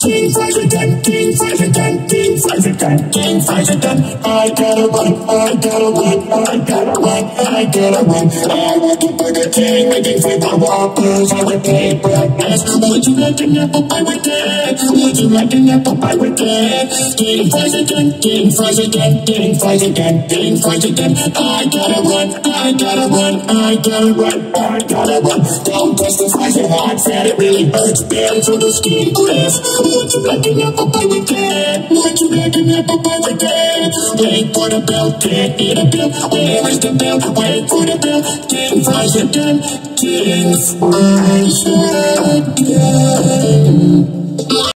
King fries again, king fries again, king fries again, king fries again. I gotta run, I gotta run, I gotta run, I gotta run. I want to Burger King, making flavor Whoppers. I would pay breakfast. Would you like an apple pie with that? Would you like an apple pie with that? King fries again, king fries again, king fries again, king fries again. I gotta run, I gotta run, I gotta run, I gotta run. Don't touch the fries so hard, fat, it really hurts. Bad for the skin grafts. Would you like an apple pie with that? Would you like an apple pie with that? Wait for the bell, can't eat a bill. Where is the bell? Wait for the bell. King fries again, king fries again.